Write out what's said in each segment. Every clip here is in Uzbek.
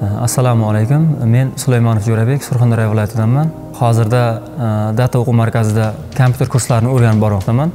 Assalomu alaykum. Men Sulaymonov Jo'rabek, Surxondaryo viloyatidanman. Hozirda Data o'quv markazida kompyuter kurslarini o'rganib bormoqdaman.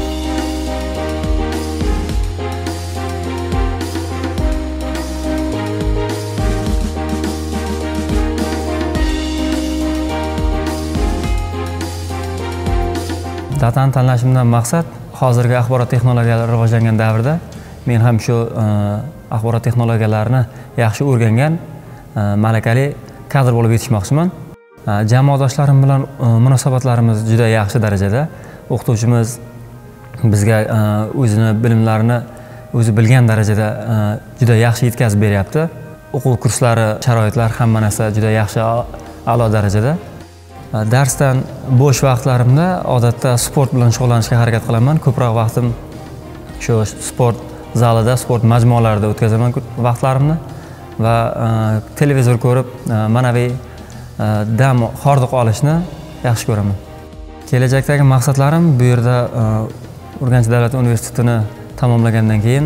Datani tanlashimdan maqsad hozirgi axborot texnologiyalari rivojlangan davrda men ham shu axborot texnologiyalarini yaxshi o'rgangan malakali kadr bo'lib yetishmoqchiman. Jamoadoshlarim bilan munosabatlarimiz juda yaxshi darajada. O'qituvchimiz bizga o'zini bilimlarini o'zi bilgan darajada juda yaxshi yetkazib beryapti. O'quv kurslari, sharoitlar hamma narsa juda yaxshi, a'lo darajada. Darsdan bo'sh vaqtlarimda odatda sport bilan shug'ullanishga harakat qilaman. Ko'proq vaqtim shu sport zalida, sport majmualarida o'tkazaman vaqtlarimni va televizor ko'rib, ma'naviy dam, hordiq olishni yaxshi ko'raman. Kelajakdagi maqsadlarim bu yerda Urganch davlat universitetini tamomlagandan keyin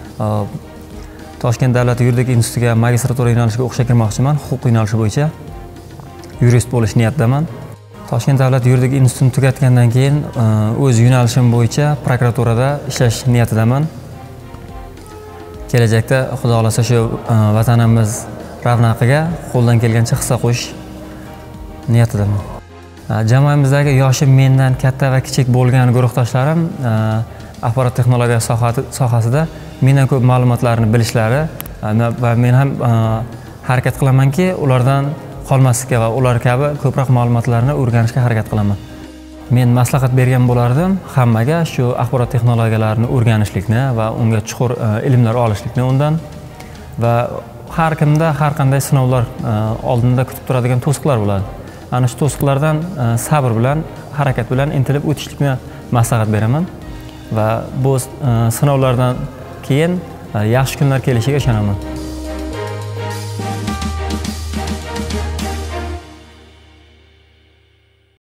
Toshkent davlat yuridik institutiga magistratura yo'nalishiga o'qishga kirmoqchiman, huquq yo'nalishi bo'yicha. Yurist bo'lish niyatidaman. Toshkent davlat yuridik institutini tugatgandan keyin o'z yo'nalishim bo'yicha prokuraturada ishlash niyatidaman. Kelajakda xudo xolasa shu vatanimiz ravnaqiga qo'ldan kelgancha hissa qo'shish niyatidaman. Jamoamizdagi yoshi mendan katta va kichik bo'lgan guruhdoshlarim axborot texnologiya sohasida mendan ko'p ma'lumotlarni bilishlari va men ham harakat qilamanki, ulardan qolmaslikka va ular kabi ko'proq ma'lumotlarni o'rganishga harakat qilaman. Men maslahat bergan bo'lardim hammaga shu axborot texnologiyalarini o'rganishlikni va unga chuqur ilmlar olishlikni undan va har kimda har qanday sinovlar oldinda kutib turadigan to'siqlar bo'ladi. Ana shu to'siqlardan sabr bilan, harakat bilan intilib o'tishlikni maslahat beraman va bu sinovlardan keyin yaxshi kunlar kelishiga ishonaman.